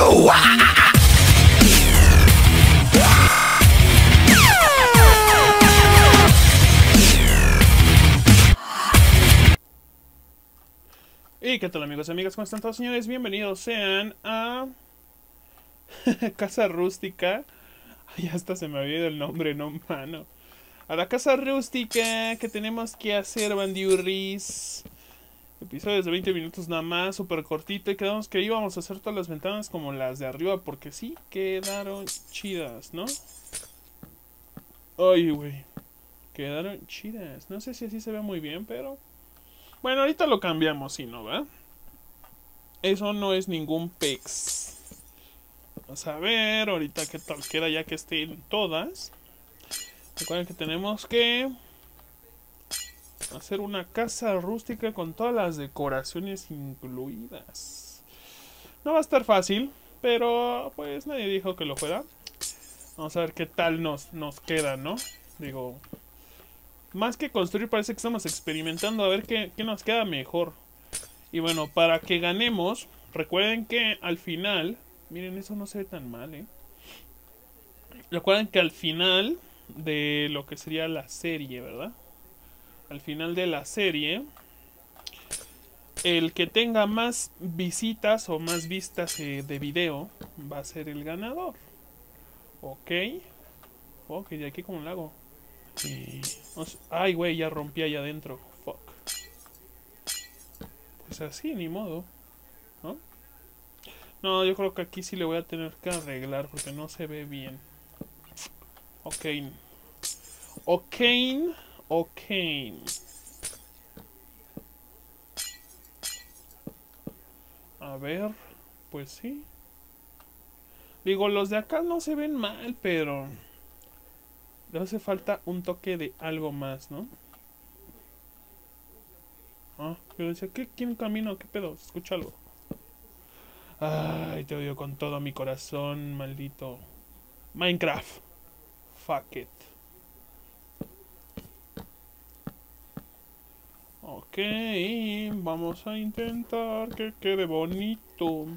Y qué tal, amigos y amigas, ¿cómo están todos, señores? Bienvenidos sean a Casa Rústica. Ay, hasta se me había ido el nombre, no, mano. A la Casa Rústica que tenemos que hacer, bandiurris. Episodios de 20 minutos nada más, súper cortito. Y quedamos que íbamos a hacer todas las ventanas como las de arriba, porque sí quedaron chidas, ¿no? Ay, güey, quedaron chidas. No sé si así se ve muy bien, pero bueno, ahorita lo cambiamos, si no, ¿va? Eso no es ningún pex. Vamos a ver ahorita qué tal queda ya que estén todas. Recuerden que tenemos que hacer una casa rústica con todas las decoraciones incluidas. No va a estar fácil, pero pues nadie dijo que lo fuera. Vamos a ver qué tal nos queda, ¿no? Digo, más que construir parece que estamos experimentando a ver qué nos queda mejor. Y bueno, para que ganemos, recuerden que al final, miren, eso no se ve tan mal, ¿eh? Recuerden que al final de lo que sería la serie, ¿verdad? Al final de la serie, el que tenga más visitas o más vistas de video va a ser el ganador. ¿Ok? Ok, de aquí como lo hago. Ay, güey, ya rompí allá adentro. Fuck. Pues así, ni modo, ¿no? No, yo creo que aquí sí le voy a tener que arreglar porque no se ve bien. Ok. Ok. Ok. A ver. Pues sí. Digo, los de acá no se ven mal, pero le hace falta un toque de algo más, ¿no? Ah, yo decía, ¿quién camina? ¿Qué pedo? ¿Se escucha algo? Ay, te odio con todo mi corazón, maldito Minecraft. Fuck it. Ok, vamos a intentar que quede bonito.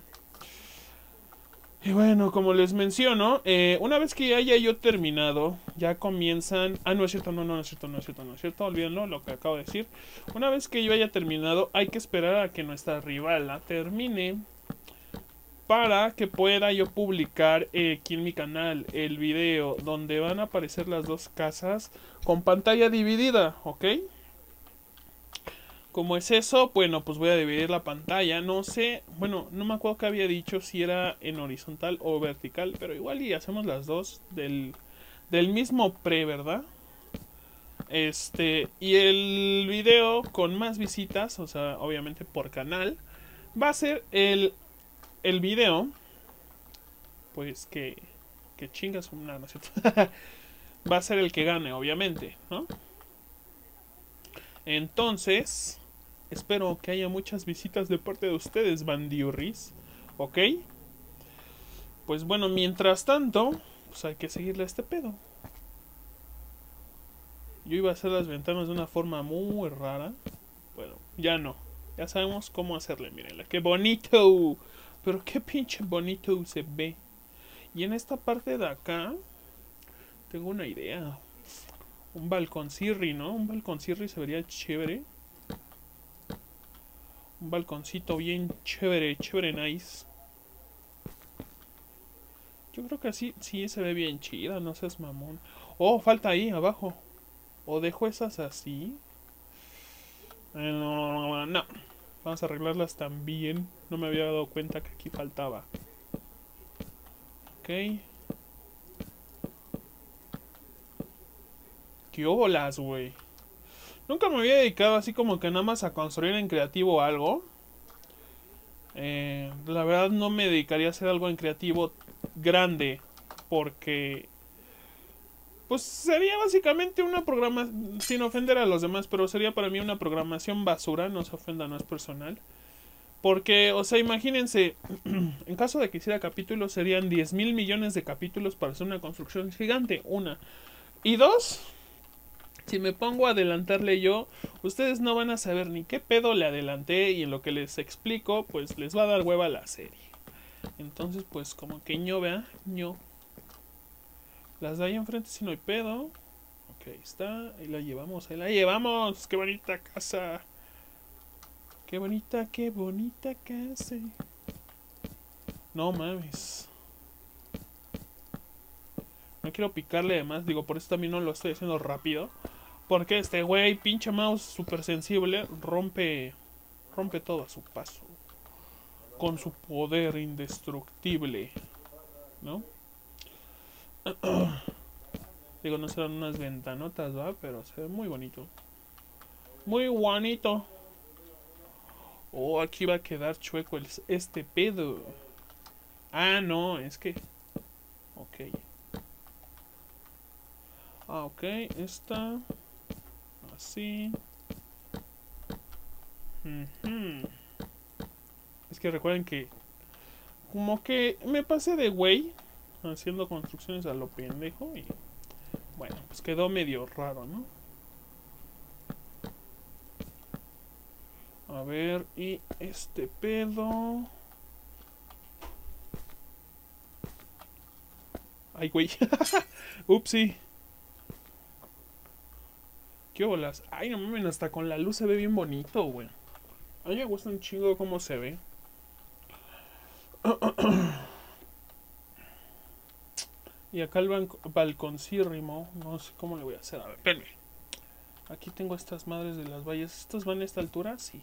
Y bueno, como les menciono, una vez que haya yo terminado, ya comienzan... Ah, no es cierto, no es cierto, olvídenlo, lo que acabo de decir. Una vez que yo haya terminado, hay que esperar a que nuestra rival la termine para que pueda yo publicar aquí en mi canal el video donde van a aparecer las dos casas con pantalla dividida, ¿ok? ¿Cómo es eso? Bueno, pues voy a dividir la pantalla. No sé, bueno, no me acuerdo que había dicho si era en horizontal o vertical, pero igual y hacemos las dos del mismo pre, ¿verdad? Y el video con más visitas, o sea, obviamente por canal, va a ser el video, pues que chingas, no es cierto. Va a ser el que gane, obviamente, ¿no? Entonces, espero que haya muchas visitas de parte de ustedes, bandiurris. ¿Ok? Pues bueno, mientras tanto, pues hay que seguirle a este pedo. Yo iba a hacer las ventanas de una forma muy rara. Bueno, ya no. Ya sabemos cómo hacerle, mírenla. ¡Qué bonito! Pero qué pinche bonito se ve. Y en esta parte de acá, tengo una idea. Un balconcirri, ¿no? Un balconcirri se vería chévere. Un balconcito bien chévere, chévere nice. Yo creo que así sí se ve bien chida, no seas mamón. Oh, falta ahí abajo. O dejo esas así. No. Vamos a arreglarlas también. No me había dado cuenta que aquí faltaba. Ok. ¿Qué óbolas, güey? Nunca me había dedicado así como que nada más a construir en creativo algo. La verdad no me dedicaría a hacer algo en creativo grande. Porque pues sería básicamente una programación, sin ofender a los demás, pero sería para mí una programación basura, no se ofenda, no es personal. Porque, o sea, imagínense, en caso de que hiciera capítulos, serían 10.000 millones de capítulos para hacer una construcción gigante, una. Y dos, si me pongo a adelantarle yo, ustedes no van a saber ni qué pedo le adelanté y en lo que les explico, pues les va a dar hueva la serie. Entonces, pues como que ño, vea, ño. Las de ahí enfrente si no hay pedo. Ok, ahí está. Ahí la llevamos, ahí la llevamos. Qué bonita casa. Qué bonita casa. No mames. No quiero picarle de más. Digo, por eso también no lo estoy haciendo rápido. Porque este güey, pinche mouse súper sensible, rompe todo a su paso. Con su poder indestructible. ¿No? Digo, no serán unas ventanotas, ¿va? Pero se ve muy bonito. Muy bonito. Oh, aquí va a quedar chueco este pedo. Ah, no, es que... Ok. Ah, ok. Esta... Así. Es que recuerden que... Como que me pasé de güey. Haciendo construcciones a lo pendejo. Y... Bueno, pues quedó medio raro, ¿no? A ver, y este pedo... Ay, güey. Upsi. ¿Qué bolas? Ay, no mames, hasta con la luz se ve bien bonito, güey. A mí me gusta un chingo cómo se ve. Y acá el balconcírrimo. No sé cómo le voy a hacer. A ver, espérenme. Aquí tengo estas madres de las vallas. ¿Estas van a esta altura? Sí.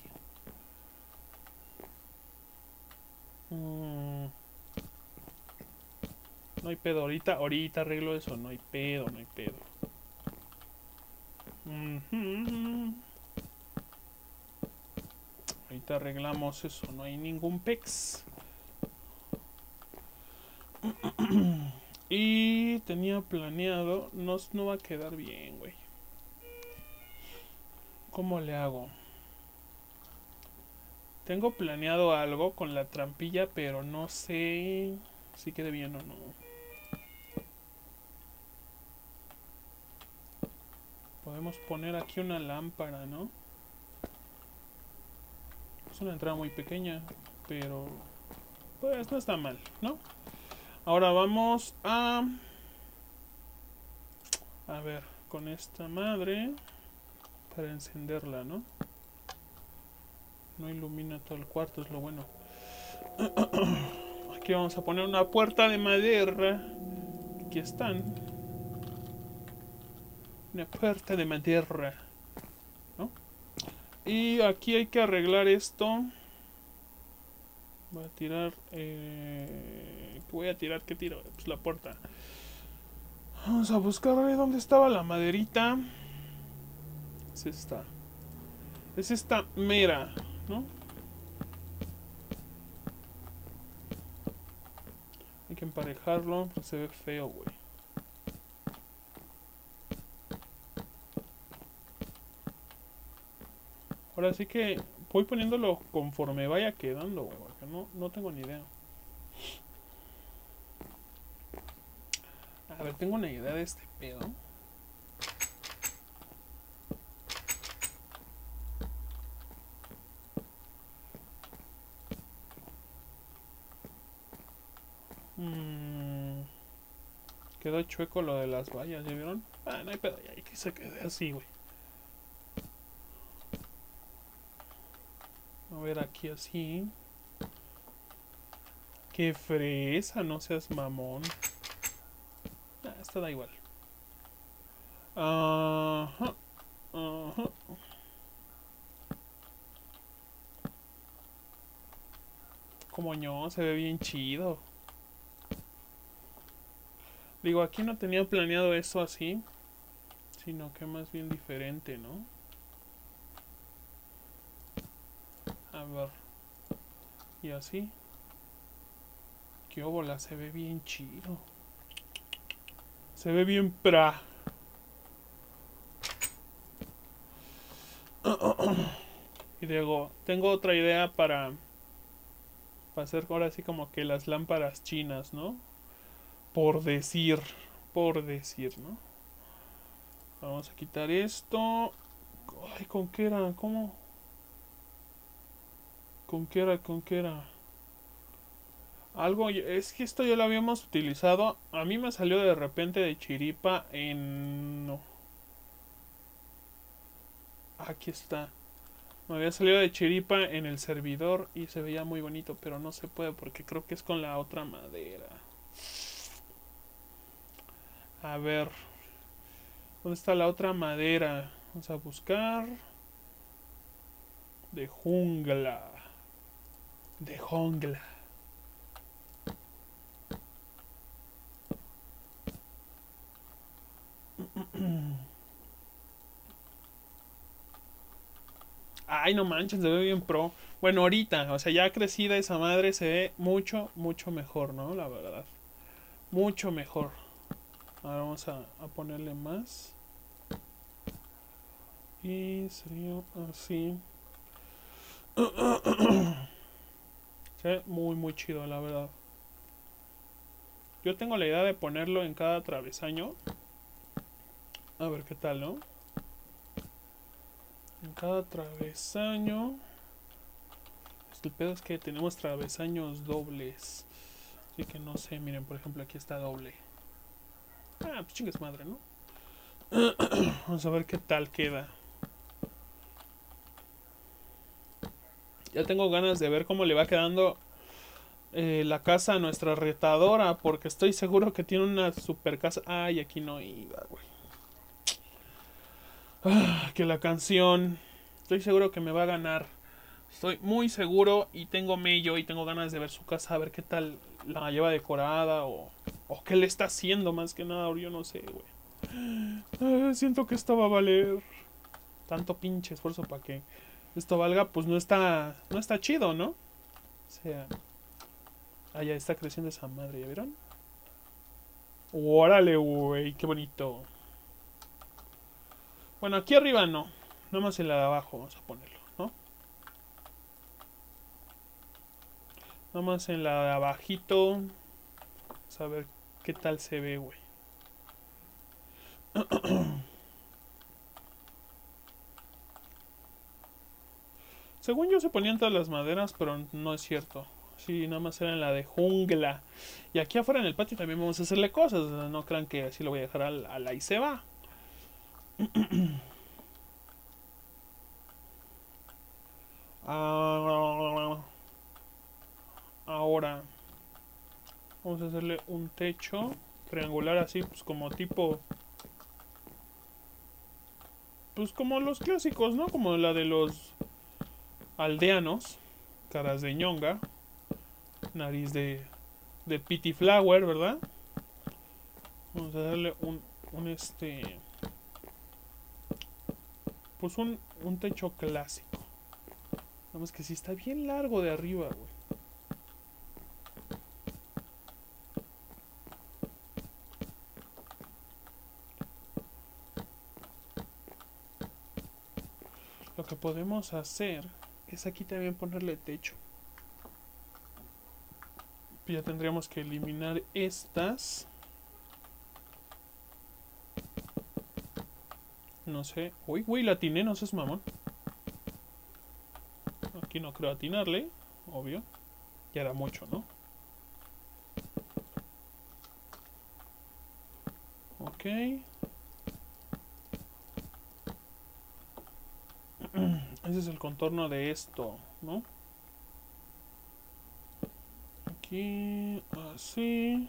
No hay pedo. Ahorita arreglo eso. No hay pedo, no hay pedo. Ahorita arreglamos eso. No hay ningún pex. Y tenía planeado. No va a quedar bien, güey. ¿Cómo le hago? Tengo planeado algo con la trampilla, pero no sé si quede bien o no. Podemos poner aquí una lámpara, ¿no? Es una entrada muy pequeña, pero pues no está mal, ¿no? Ahora vamos a ver, con esta madre para encenderla, ¿no? No ilumina todo el cuarto, es lo bueno. Aquí vamos a poner una puerta de madera. Aquí están. Una puerta de madera, ¿no? Y aquí hay que arreglar esto. Voy a tirar... ¿Qué tiro? Pues la puerta. Vamos a buscar dónde estaba la maderita. Es esta. Es esta mera, ¿no? Hay que emparejarlo, pero se ve feo, güey. Ahora sí que voy poniéndolo conforme vaya quedando, güey, porque no tengo ni idea. A ver, tengo una idea de este pedo. Quedó chueco lo de las vallas, ¿ya vieron? Ah, no hay pedo, ya hay que se quede así, güey. A ver, aquí así. Qué fresa, no seas mamón. Ah, esta da igual. Ajá. Ajá. Como ño, se ve bien chido. Digo, aquí no tenía planeado eso así, sino que más bien diferente, ¿no? A ver. Y así. Qué óbola, se ve bien chido. Se ve bien pra. Y luego, tengo otra idea para hacer ahora sí como que las lámparas chinas, ¿no? Por decir, ¿no? Vamos a quitar esto. Ay, ¿con qué era? ¿Cómo? ¿Con qué era? Algo, es que esto ya lo habíamos utilizado. A mí me salió de repente de chiripa en... no, aquí está. Me había salido de chiripa en el servidor y se veía muy bonito, pero no se puede porque creo que es con la otra madera. A ver, ¿dónde está la otra madera? Vamos a buscar. De jungla. De jungla. Ay, no manches, se ve bien pro. Bueno, ahorita, o sea, ya crecida esa madre se ve mucho, mucho mejor, ¿no? La verdad. Mucho mejor. Ahora vamos a ponerle más. Y sería así. Se ve muy, muy chido, la verdad. Yo tengo la idea de ponerlo en cada travesaño. A ver qué tal, ¿no? En cada travesaño. El pedo es que tenemos travesaños dobles. Así que no sé, miren, por ejemplo, aquí está doble. Ah, pues chingas madre, ¿no? Vamos a ver qué tal queda. Ya tengo ganas de ver cómo le va quedando la casa a nuestra retadora. Porque estoy seguro que tiene una super casa. Ay, aquí no iba, güey. Ah, que la canción. Estoy seguro que me va a ganar. Estoy muy seguro y tengo mello y tengo ganas de ver su casa. A ver qué tal la lleva decorada o qué le está haciendo más que nada. Yo no sé, güey. Ah, siento que esto va a valer tanto pinche esfuerzo para que esto valga. Pues no está chido, ¿no? O sea... Ah, ya está creciendo esa madre, ¿ya vieron? Órale, güey, qué bonito. Bueno, aquí arriba no. Nada más en la de abajo vamos a ponerlo, ¿no? Nada más en la de abajito. Vamos a ver qué tal se ve, güey. Según yo se ponían todas las maderas, pero no es cierto. Sí, nada más era en la de jungla. Y aquí afuera en el patio también vamos a hacerle cosas. No crean que así lo voy a dejar a la y se va. Ah, ahora vamos a hacerle un techo triangular así, pues como tipo... Pues como los clásicos, ¿no? Como la de los aldeanos. Caras de ñonga. Nariz de Pity Flower, ¿verdad? Vamos a darle un pues un techo clásico. Nada más que si está bien largo de arriba, güey. Lo que podemos hacer es aquí también ponerle techo. Ya tendríamos que eliminar estas. No sé. Uy, güey, la atiné, no seas mamón. Aquí no creo atinarle, obvio. Ya era mucho, ¿no? Ok. Ese es el contorno de esto, ¿no? Aquí, así.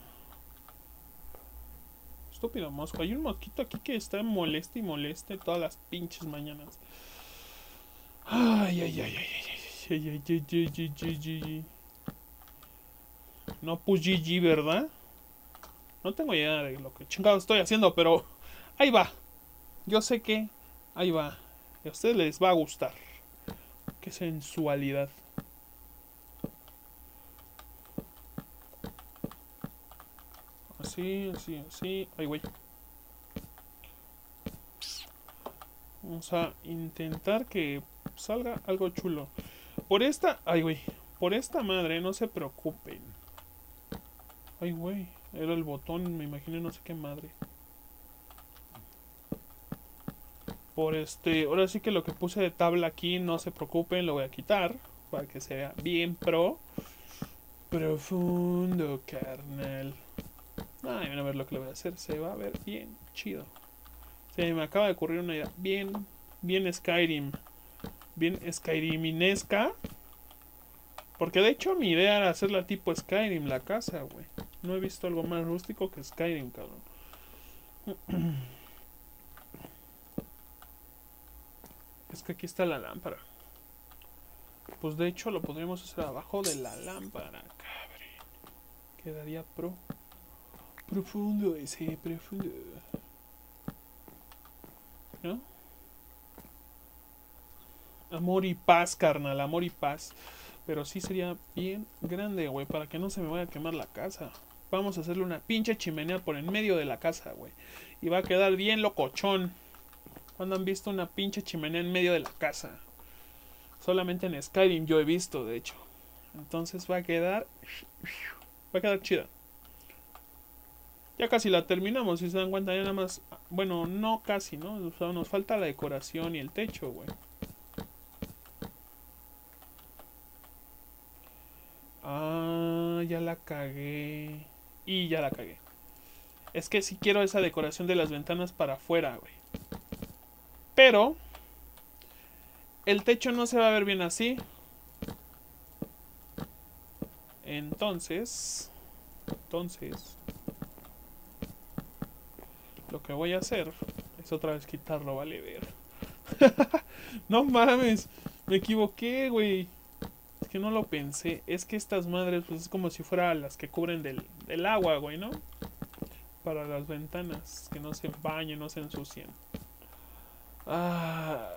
Estúpido mosco. Hay un mosquito aquí que está moleste y moleste todas las pinches mañanas. Ay, ay, ay, ay, ay, ay, ay, ay, ay, ay, ay, ay, ay. No, pues GG, ¿verdad? No tengo idea de lo que chingado estoy haciendo, pero ahí va. Yo sé que ahí va. Y a ustedes les va a gustar. Qué sensualidad. Así, así, así. Ay, güey. Vamos a intentar que salga algo chulo. Por esta... Ay, güey. Por esta madre, no se preocupen. Ay, güey. Era el botón, me imagino no sé qué madre. Por ahora sí que lo que puse de tabla aquí, no se preocupen, lo voy a quitar. Para que se vea bien pro. Profundo, carnal. Ay, a ver lo que le voy a hacer. Se va a ver bien chido. Se me acaba de ocurrir una idea bien Skyrim. Bien Skyriminesca. Porque de hecho mi idea era hacerla tipo Skyrim, la casa, güey. No he visto algo más rústico que Skyrim, cabrón. Es que aquí está la lámpara. Pues de hecho lo podríamos hacer abajo de la lámpara, cabrón. Quedaría profundo ese, profundo. ¿No? Amor y paz, carnal, amor y paz. Pero sí sería bien grande, güey, para que no se me vaya a quemar la casa. Vamos a hacerle una pinche chimenea por en medio de la casa, güey. Y va a quedar bien locochón. ¿Cuándo han visto una pinche chimenea en medio de la casa? Solamente en Skyrim yo he visto, de hecho. Entonces va a quedar... Va a quedar chida. Ya casi la terminamos, si se dan cuenta, ya nada más... Bueno, no casi, ¿no? O sea, nos falta la decoración y el techo, güey. Ah, ya la cagué. Y ya la cagué. Es que sí quiero esa decoración de las ventanas para afuera, güey. Pero el techo no se va a ver bien así. Entonces, lo que voy a hacer es otra vez quitarlo, vale ver. No mames, me equivoqué, güey. Es que no lo pensé. Es que estas madres, pues es como si fueran las que cubren del agua, güey, ¿no? Para las ventanas, que no se bañen, no se ensucien. Ay,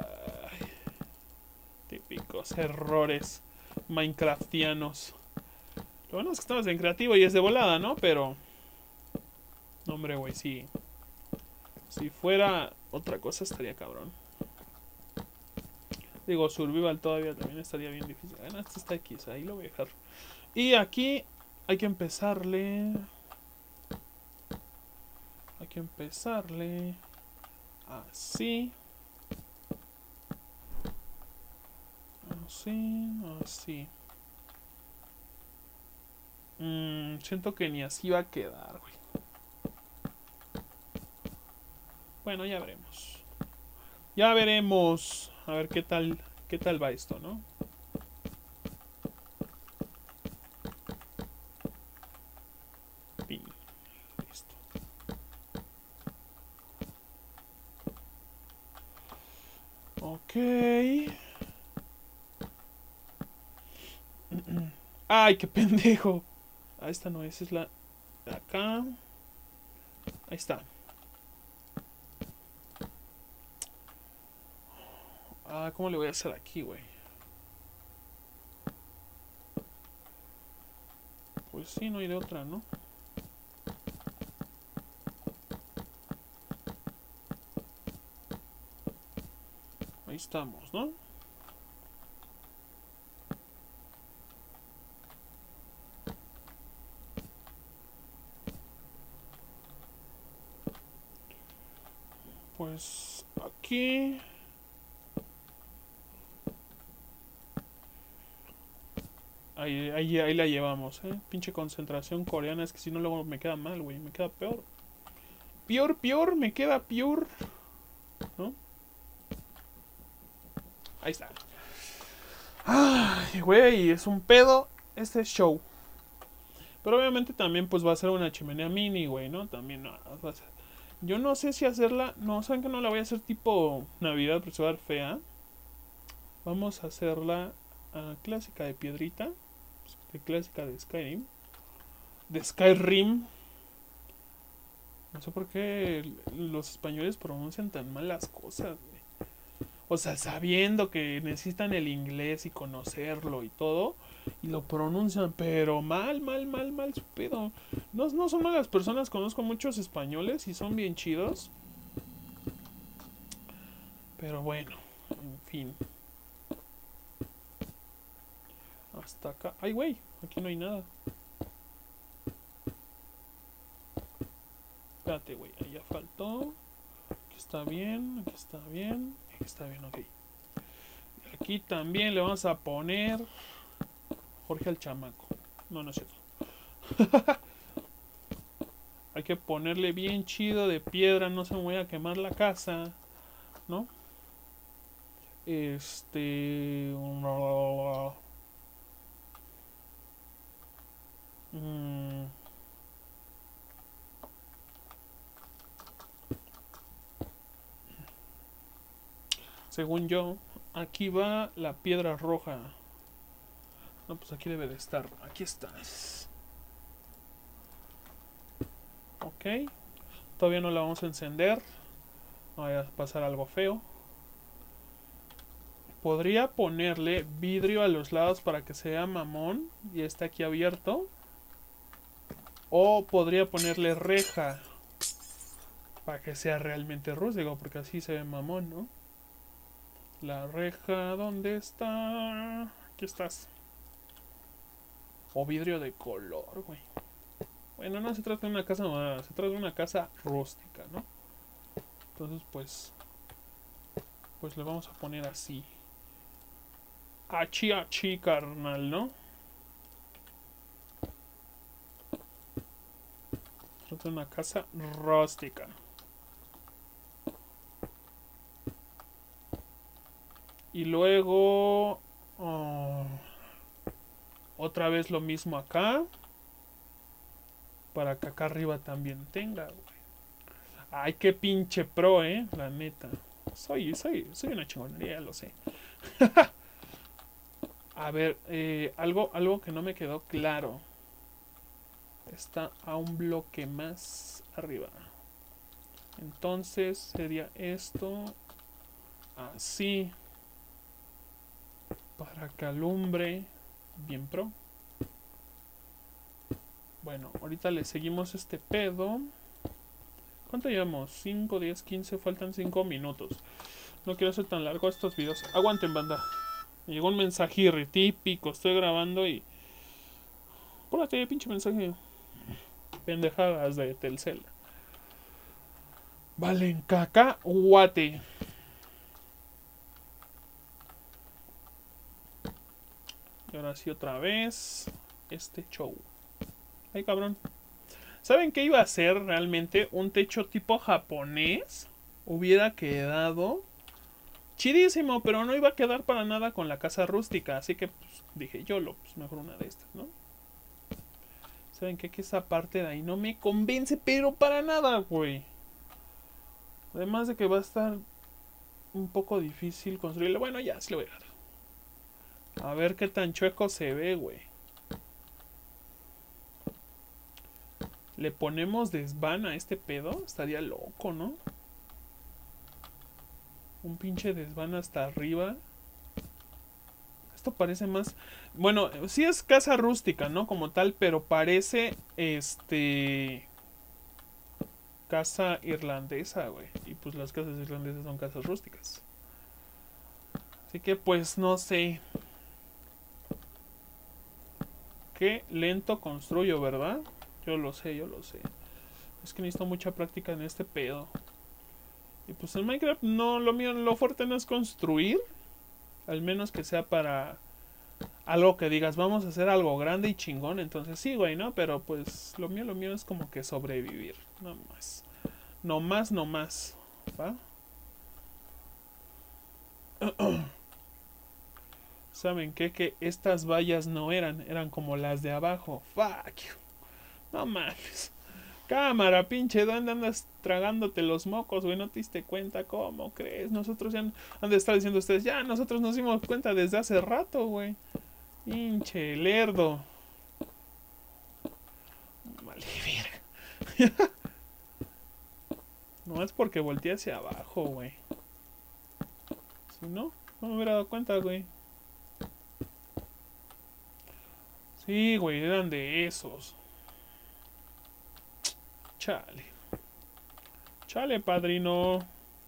típicos errores minecraftianos. Lo bueno es que estamos en creativo y es de volada, ¿no? Pero... No, hombre, güey, sí. Si fuera otra cosa estaría cabrón. Digo, survival todavía también estaría bien difícil. Bueno, este está X, ahí lo voy a dejar. Y aquí hay que empezarle... Hay que empezarle... Así. Así, así. Siento que ni así va a quedar, güey. Bueno, ya veremos. Ya veremos. A ver qué tal va esto, ¿no? Pin. Listo. Ok. Ay, qué pendejo. Ah, esta no es la de acá. Ahí está. Ah, ¿cómo le voy a hacer aquí, güey? Pues sí, no hay de otra, ¿no? Ahí estamos, ¿no? Pues aquí... Ahí la llevamos, ¿eh? Pinche concentración coreana. Es que si no, luego me queda mal, güey. Me queda peor. Peor, me queda peor. ¿No? Ahí está. Ay, güey, es un pedo este show. Pero obviamente también pues va a ser una chimenea mini, güey, ¿no? También no, va a ser... Yo no sé si hacerla... No, saben que no la voy a hacer tipo Navidad, porque se va a ver fea. Vamos a hacerla clásica de piedrita. De clásica de Skyrim. De Skyrim. No sé por qué los españoles pronuncian tan mal las cosas, güey. O sea, sabiendo que necesitan el inglés y conocerlo y todo, y lo pronuncian, pero mal su pedo. No son malas personas, conozco muchos españoles y son bien chidos. Pero bueno, en fin. Hasta acá. Ay, güey, aquí no hay nada. Espérate, güey, ahí ya faltó. Aquí está bien, aquí está bien, aquí está bien, ok. Aquí también le vamos a poner Jorge al chamaco. No, no es cierto. Hay que ponerle bien chido de piedra, no se me vaya a quemar la casa, ¿no? Mm, según yo, aquí va la piedra roja. No, pues aquí debe de estar. Aquí estás. Ok. Todavía no la vamos a encender. No vaya a pasar algo feo. Podría ponerle vidrio a los lados para que sea mamón y esté aquí abierto. O podría ponerle reja para que sea realmente rústico, porque así se ve mamón, ¿no? La reja, ¿dónde está? Aquí estás. O vidrio de color, güey. Bueno, no se trata de una casa moderna, se trata de una casa rústica, ¿no? Entonces, pues le vamos a poner así. Achi, achi, carnal, ¿no? Se trata de una casa rústica. Y luego... oh, otra vez lo mismo acá. Para que acá arriba también tenga, güey. Ay, qué pinche pro, la neta. Soy una chingonería, lo sé. A ver, algo que no me quedó claro. Está a un bloque más arriba. Entonces sería esto así. Para que alumbre. Bien pro. Bueno, ahorita le seguimos este pedo. ¿Cuánto llevamos? 5, 10, 15, faltan 5 minutos. No quiero hacer tan largo estos videos. Aguanten, banda. Me llegó un mensaje típico. Estoy grabando y... Pórate, pinche mensaje. Pendejadas de Telcel. Valen cacahuate. Y ahora sí otra vez. Este show. Ay, cabrón. ¿Saben qué iba a ser realmente? Un techo tipo japonés. Hubiera quedado chidísimo, pero no iba a quedar para nada con la casa rústica. Así que pues, dije yo, pues mejor una de estas, ¿no? ¿Saben qué? Que esa parte de ahí no me convence, pero para nada, güey. Además de que va a estar un poco difícil construirlo. Bueno, ya, sí lo voy a dejar. A ver qué tan chueco se ve, güey. Le ponemos desván a este pedo. Estaría loco, ¿no? Un pinche desván hasta arriba. Esto parece más... Bueno, sí es casa rústica, ¿no? Como tal, pero parece... casa irlandesa, güey. Y pues las casas irlandesas son casas rústicas. Así que pues no sé. Qué lento construyo, ¿verdad? Yo lo sé, yo lo sé. Es que necesito mucha práctica en este pedo. Y pues en Minecraft no, lo mío, lo fuerte no es construir. Al menos que sea para algo que digas, vamos a hacer algo grande y chingón. Entonces sí, güey, ¿no? Pero pues lo mío es como que sobrevivir. No más. No más, no más. ¿Va? ¿Saben qué? Que estas vallas no eran como las de abajo. Fuck you. No mames. Cámara, pinche, ¿dónde andas tragándote los mocos, güey? ¿No te diste cuenta? ¿Cómo crees? Nosotros ya han de estar diciendo ustedes, ya, nosotros nos dimos cuenta desde hace rato, güey. Pinche lerdo. Vale, verga. No es porque volteé hacia abajo, güey. Si no, no me hubiera dado cuenta, güey. Sí, güey, eran de esos. Chale. Chale, padrino.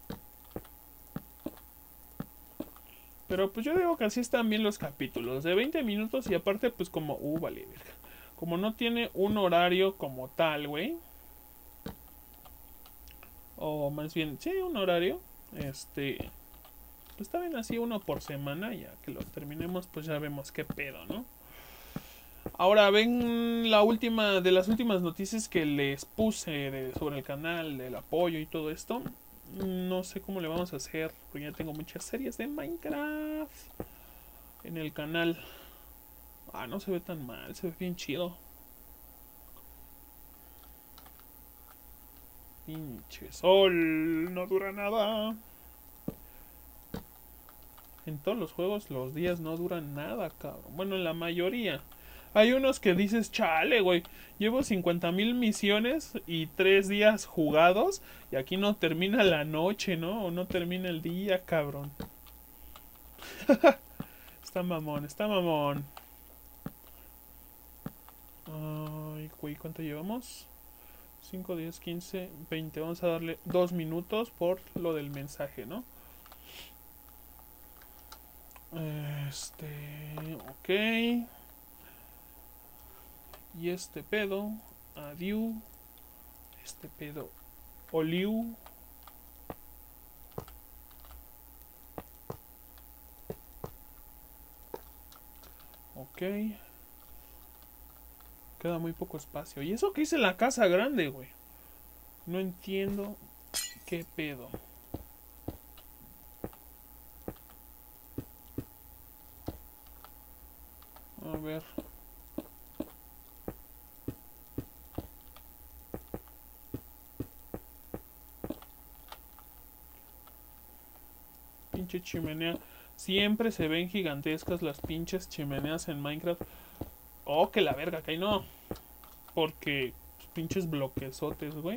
Pero pues yo digo que así están bien los capítulos. De 20 minutos y aparte pues como... vale, verga. Como no tiene un horario como tal, güey. O más bien, sí, un horario. Pues está bien así uno por semana. Ya que lo terminemos pues ya vemos qué pedo, ¿no? Ahora ven la última de las últimas noticias que les puse sobre el canal, del apoyo y todo esto. No sé cómo le vamos a hacer, porque ya tengo muchas series de Minecraft en el canal. Ah, no se ve tan mal, se ve bien chido. Pinche sol, no dura nada. En todos los juegos los días no duran nada, cabrón. Bueno, en la mayoría. Hay unos que dices, chale, güey. Llevo 50,000 misiones y 3 días jugados. Y aquí no termina la noche, ¿no? O no termina el día, cabrón. Está mamón, está mamón. Ay, güey, ¿cuánto llevamos? 5, 10, 15, 20. Vamos a darle 2 minutos por lo del mensaje, ¿no? Ok. Y este pedo. Adiós. Este pedo. Oliu. Ok. Queda muy poco espacio. ¿Y eso qué hice en la casa grande, güey? No entiendo qué pedo. A ver. Pinche chimenea. Siempre se ven gigantescas las pinches chimeneas en Minecraft. Oh, que la verga, que no. Porque pinches bloquesotes, güey.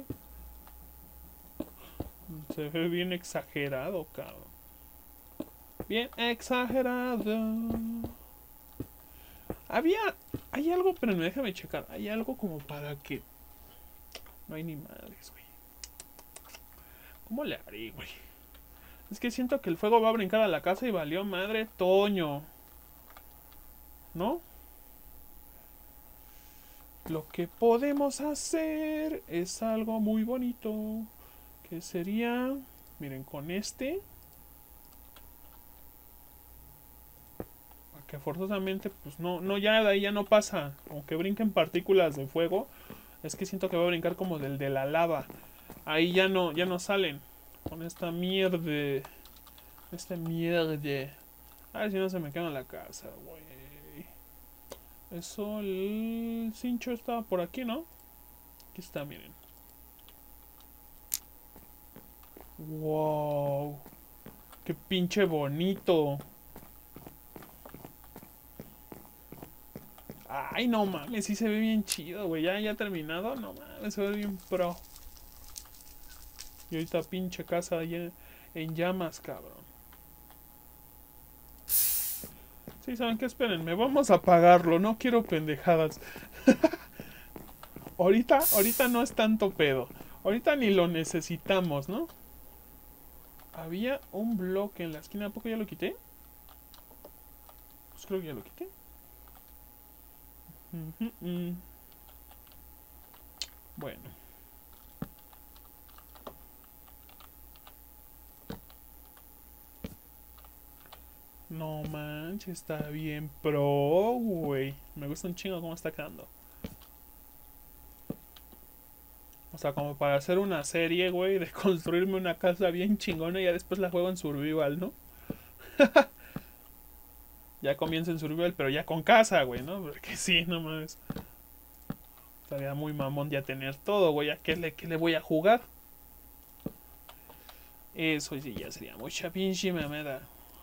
Se ve bien exagerado, cabrón. Bien exagerado. Hay algo, pero déjame checar. Hay algo como para que... No hay ni madres, güey. ¿Cómo le haré, güey? Es que siento que el fuego va a brincar a la casa y valió madre Toño. ¿No? Lo que podemos hacer es algo muy bonito. Que sería... Miren, con este... Que forzosamente, pues no, ya de ahí ya no pasa. Aunque brinquen partículas de fuego, es que siento que va a brincar como del de la lava. Ahí ya no salen. Con esta mierda. Esta mierda. A ver si no se me queda en la casa, güey. Eso, el cincho estaba por aquí, ¿no? Aquí está, miren. Wow. Qué pinche bonito. Ay, no mames, sí se ve bien chido, güey. Ya terminado, no mames, se ve bien pro. Y ahorita pinche casa ahí en llamas, cabrón. Sí, ¿saben qué? Espérenme, vamos a apagarlo, no quiero pendejadas. ahorita no es tanto pedo. Ahorita ni lo necesitamos, ¿no? Había un bloque en la esquina, ¿a poco ya lo quité? Pues creo que ya lo quité. Bueno. No manches, está bien pro, güey. Me gusta un chingo cómo está quedando. O sea, como para hacer una serie, güey, de construirme una casa bien chingona y ya después la juego en survival, ¿no? Ya comienzo en survival, pero ya con casa, güey, ¿no? Porque sí, no mames. Estaría muy mamón ya tener todo, güey. ¿A qué le voy a jugar? Eso sí, ya sería mucha pinche mamada.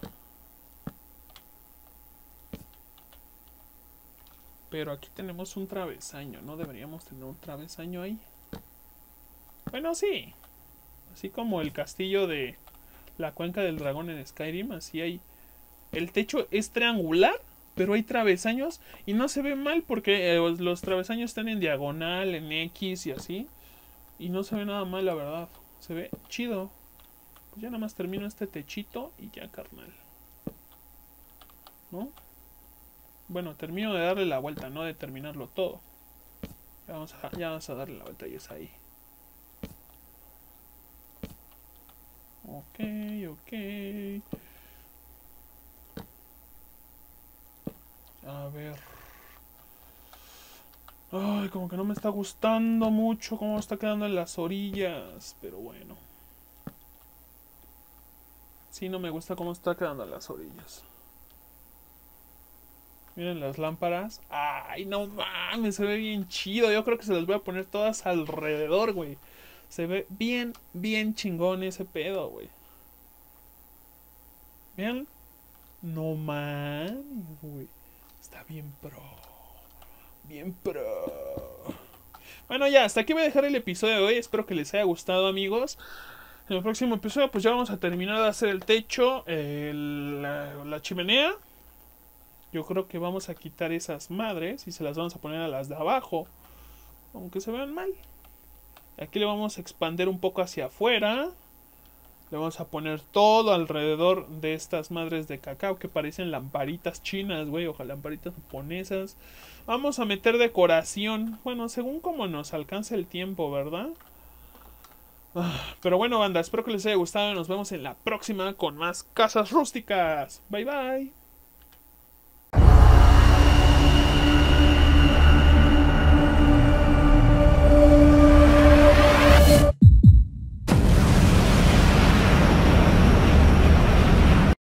Pero aquí tenemos un travesaño, ¿no? Deberíamos tener un travesaño ahí. Bueno, sí. Así como el castillo de la cuenca del dragón en Skyrim, así hay. El techo es triangular, pero hay travesaños y no se ve mal porque los travesaños están en diagonal, en X y así. Y no se ve nada mal, la verdad. Se ve chido. Pues ya nada más termino este techito y ya, carnal. ¿No? Bueno, termino de darle la vuelta, no de terminarlo todo. Ya vamos a darle la vuelta y es ahí. Ok, ok. A ver. Ay, como que no me está gustando mucho cómo está quedando en las orillas. Pero bueno. Sí, no me gusta cómo está quedando en las orillas. Miren las lámparas. Ay, no mames, se ve bien chido. Yo creo que se las voy a poner todas alrededor, güey. Se ve bien, bien chingón ese pedo, güey. Vean. No mames, güey. Está bien pro. Bien pro. Bueno, ya, hasta aquí voy a dejar el episodio de hoy. Espero que les haya gustado, amigos. En el próximo episodio, pues ya vamos a terminar de hacer el techo, la chimenea. Yo creo que vamos a quitar esas madres y se las vamos a poner a las de abajo, aunque se vean mal. Aquí le vamos a expandir un poco hacia afuera. Le vamos a poner todo alrededor de estas madres de cacao que parecen lamparitas chinas, güey, o lamparitas japonesas. Vamos a meter decoración, bueno, según como nos alcance el tiempo, ¿verdad? Pero bueno, banda, espero que les haya gustado y nos vemos en la próxima con más casas rústicas. Bye bye.